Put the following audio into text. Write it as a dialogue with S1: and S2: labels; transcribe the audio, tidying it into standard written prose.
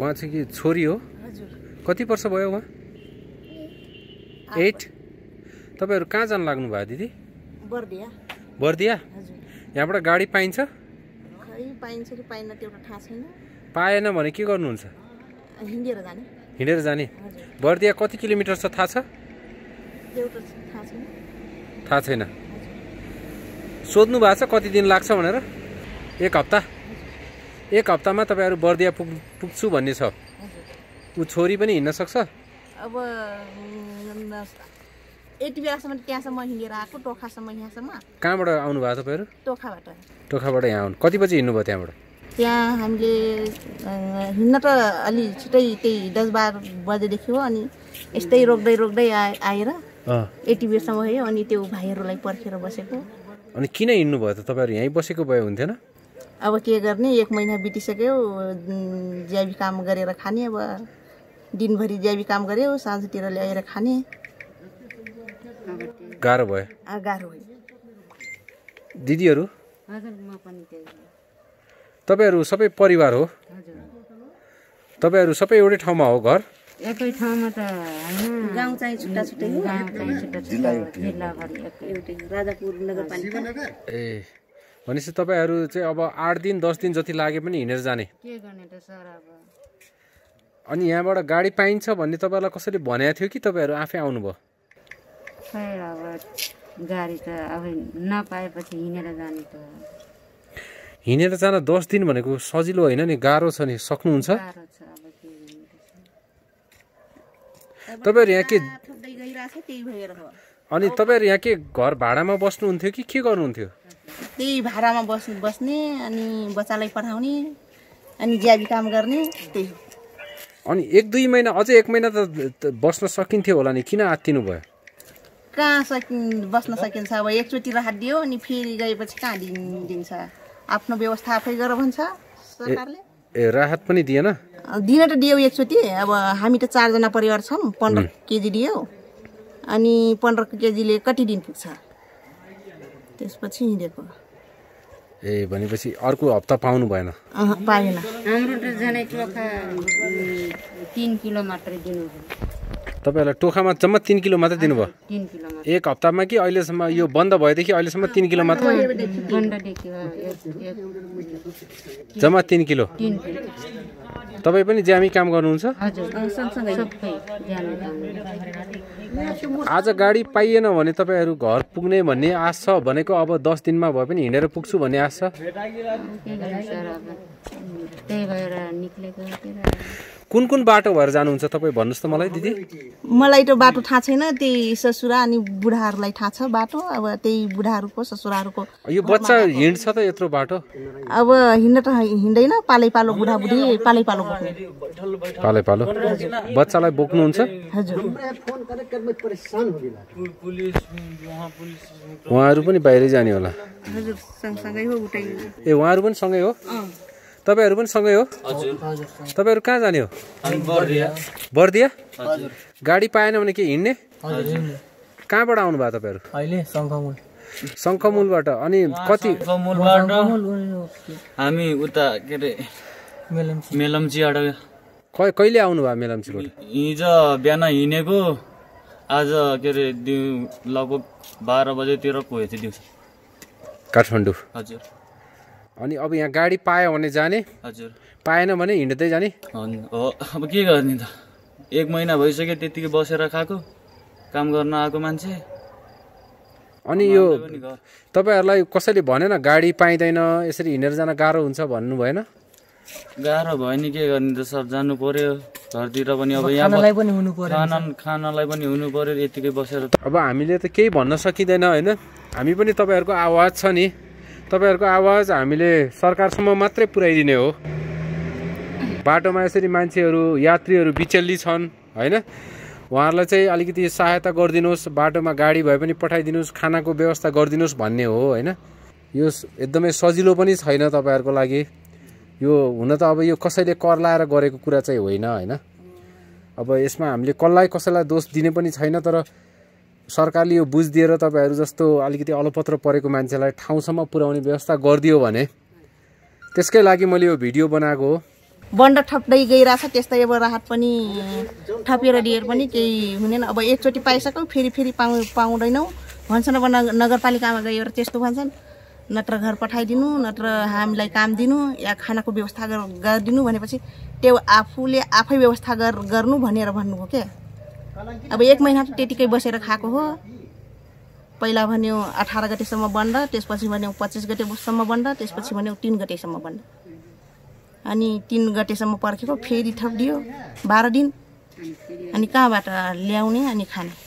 S1: उहाँ चाहिँ कि छोरी हो?
S2: हजुर।
S1: कति वर्ष भयो उहाँ? 8। तपाईहरु कहाँ जान लाग्नु भयो दिदी?
S2: बर्दिया।
S1: बर्दिया?
S2: हजुर।
S1: यहाँबाट गाडी पाइन्छ?
S2: खै पाइन्छ कि पाइन्न त्यो थाहा छैन।
S1: पाएन भने के गर्नुहुन्छ?
S2: हिँडेर जाने।
S1: हिँडेर जाने?
S2: हजुर।
S1: बर्दिया कति किलोमिटर छ थाहा छ?
S2: एउटा थाहा छैन।
S1: थाहा छैन। सोध्नु भएको छ कति दिन लाग्छ भनेर? 1 हप्ता? 1 हप्तामा तपाईहरु बर्दिया पुग्छु भन्ने छ।
S2: हजुर।
S1: उ छोरी पनि हिँड्न सक्छ?
S2: अब यति बेलासम्म त्यहाँसम्म हिँडेर आएको, टोखासम्म यहाँसम्म।
S1: कहाँबाट आउनु भयो तपाईहरु?
S2: टोखाबाट।
S1: टोखाबाट यहाँ आउनु। कति बजे हिँड्नु भयो त्यहाँबाट?
S2: त्यहाँ हामीले हिँड्न त अलि छिटै त्यही 10-12 बजेदेखि हो। अनि यस्तै रोक्दै आएर यति बेरसम्म भयो। अनि त्यो भाइहरूलाई पर्खेर बसेको।
S1: अनि किन हिँड्नु भयो त? तपाईहरु यहीँ बसेको भए हुन्थेन?
S2: अब के गर्ने, 1 महिना बितिसक्यो। ज्याबी काम गरेर खाने। अब दिनभरि ज्याबी काम गर्यो, साँझतिर ल्याएर खाने।
S1: गाह्रो भयो?
S2: गाह्रो भयो।
S1: दिदीहरु?
S2: हजुर, म पनि त्यही।
S1: तपाईहरु सबै परिवार हो?
S2: हजुर।
S1: तपाईहरु सबै एउटै ठाउँमा हो घर?
S2: एकै ठाउँमा त हैन, गाउँ चाहिँ छुट्टा-छुट्टै हो। गाउँ चाहिँ छुट्टा-छुट्टा हो, जिल्लाभरि एउटै राजापुर नगरपालिका।
S1: ए, भनेपछि तपाईहरु चाहिँ अब 8 दिन 10 दिन जति लागे पनि हिँडेर जाने?
S2: के गर्ने त सर अब।
S1: अनि यहाँबाट गाडी पाइन्छ भन्ने तपाईहरुलाई कसैले भनेको थियो कि तपाईहरु आफै आउनुभयो?
S2: खै अब गाडी त अब नपाएपछि हिँडेर जाने त।
S1: हिँडेर जान 10 दिन भनेको सजिलो होइन नि, गाह्रो छ नि। सक्नुहुन्छ?
S2: गाह्रो छ अब के गर्ने।
S1: तपाईहरु यहाँ के
S2: थप्दै गइराछ, त्यही भएर हो।
S1: अनि तपाईहरु यहाँ के घर भाडामा बस्नुहुन्थ्यो कि के गर्नुहुन्थ्यो?
S2: त्यही भाडामा बस्ने अनि बच्चालाई पढाउने अनि ज्याबी काम गर्ने, त्यही हो।
S1: अनि 1-2 महिना, अझै 1 महिना त बस्न सकिन्थ्यो होला नि, किन आत्तिनु भयो?
S2: कहाँ बस्न सकिन्छ? अब एकचोटि राहत दियो अनि फेरि गएपछि कहाँ दिन्छ? आफ्नो व्यवस्था आफै गर भन्छ सरकारले।
S1: ए, राहत पनि दिएन?
S2: दिन त दियो एकचोटि। अब हामी त 4 जना परिवार छौँ। 15 केजी दियो। अनि 15 केजीले कति दिन पुग्छ? त्यसपछि हिँडेको।
S1: ए, भनेपछि अर्को हप्ता पाउनु भएन?
S2: पाएन। हाम्रो त झनै टोखा 3 किलो मात्रै दिनुभयो।
S1: तपाईहरुलाई टोखामा जम्मा 3 किलो मात्रै दिनुभयो?
S2: 3 किलो मात्रै।
S1: 1 हप्तामा कि अहिलेसम्म यो बन्द भएदेखि अहिलेसम्म 3 किलो मात्र?
S2: बन्ददेखि
S1: जम्मा 3 किलो।
S2: 3 किलो।
S1: तपाई पनि ज्यामी काम गर्नुहुन्छ?
S2: हजुर, सँगसँगै सबै ज्यामी काम।
S1: आज गाडी पाइएन भने तपाईहरु घर पुग्ने भन्ने आश छ भनेको? अब 10 दिनमा भए पनि हिँडेर पुग्छु भन्ने आश छ?
S2: त्यही भएर निक्लेको।
S1: कुन बाटो भएर जानुहुन्छ तपाई भन्नुस् त मलाई दिदी?
S2: मलाई त बाटो थाहा छैन। त्यही ससुरा अनि बुढाहरूलाई थाहा छ बाटो। अब त्यही बुढाहरूको ससुराहरूको।
S1: यो बच्चा हिँड्छ त यत्रो बाटो?
S2: अब हिँड्न त हिँड्दैन। पालैपालो बुढाबुढी पालैपालो बोक्ने।
S1: पालैपालो बच्चालाई बोक्नुहुन्छ?
S2: हजुर।
S1: उहाँहरू पनि बाहिरै जाने होला?
S2: हजुर, सँगसँगै हो उतै।
S1: ए, उहाँहरू पनि सँगै हो? तपाईहरु पनि सँगै हो?
S3: हजुर।
S1: तपाईहरु कहाँ जाने हो?
S3: हामी बर्दिया।
S1: बर्दिया?
S3: हजुर।
S1: गाडी पाएन भने के हिँड्ने?
S3: हजुर, हिँड्ने।
S1: कहाँबाट आउनु भयो तपाईहरु?
S3: अहिले शङ्खमुल।
S1: शङ्खमुलबाट। अनि कति?
S3: शङ्खमुलबाट हामी उता के रे मेलम्चीबाट।
S1: कहिले आउनु भयो मेलम्चीबाट?
S3: हिजो बिहान हिँडेको, आज के रे लगभग 12 बजेतिर पुगेको थियो दिउँसो
S1: काठमाडौँ।
S3: हजुर।
S1: अनि अब यहाँ गाडी पायो भने जाने?
S3: हजुर।
S1: पाएन भने हिँड्दै जाने?
S3: हो, अब के गर्ने त। 1 महिना भइसक्यो त्यतिकै बसेर खाएको, काम गर्न आएको मान्छे।
S1: अनि यो तपाईहरुलाई कसैले भनेन गाडी पाइदैन, यसरी हिँडेर जान गाह्रो हुन्छ भन्नु भएन?
S3: गाह्रो भयो नि, के गर्ने त सर, जानु पर्यो घरतिर पनि। अब यहाँ खानालाई पनि हुनु पर्यो, यतिकै बसेर।
S1: अब हामीले त केही भन्न सकिँदैन होइन? हामी पनि तपाईहरुको आवाज छ नि, तपाईहरुको आवाज हामीले सरकारसम्म मात्रै पुर्याइदिने हो। बाटोमा यसरी मान्छेहरू यात्रीहरू बिचल्ली छन् होइन? उहाँहरूलाई चाहिँ अलिकति सहायता गरिदिनुहोस्, बाटोमा गाडी भए पनि पठाइदिनुहोस्, खानाको व्यवस्था गरिदिनुहोस् भन्ने हो होइन? यो एकदमै सजिलो पनि छैन तपाईहरुको लागि। यो हुन त अब यो कसैले कर लाएर गरेको कुरा चाहिँ होइन होइन? अब यसमा हामीले कसैलाई दोष दिने पनि छैन। तर सरकारले यो बुझिदिएर तपाईहरु जस्तो अलिकति अलपत्र परेको मान्छेलाई ठाउँसम्म पुर्याउने व्यवस्था गरिदियो भने त्यसकै लागि मैले यो भिडियो बनाएको हो।
S2: बन्द थप्दै गइरहेछ। त्यस्तै अब राहत पनि थपेर दिएर पनि केही हुँदैन। अब एकचोटि पाइसक्यो फेरि पाउँदैनौँ भन्छन्। अब नगरपालिकामा गएर त्यस्तो भन्छन्, नत्र घर पठाइदिनु, नत्र हामीलाई काम दिनु या खानाको व्यवस्था गरिदिनु भनेपछि त्यो आफै व्यवस्था गर्नु भनेर भन्नुभयो क्या। अब 1 महिना त त्यतिकै बसेर खाएको हो। पहिला भन्यो 18 गतेसम्म बन्द, त्यसपछि भन्यो 25 गतेसम्म बन्द, त्यसपछि भन्यो 3 गतेसम्म बन्द। अनि 3 गतेसम्म पर्खेको फेरि थपिदियो 12 दिन। अनि कहाँबाट ल्याउने अनि खाने।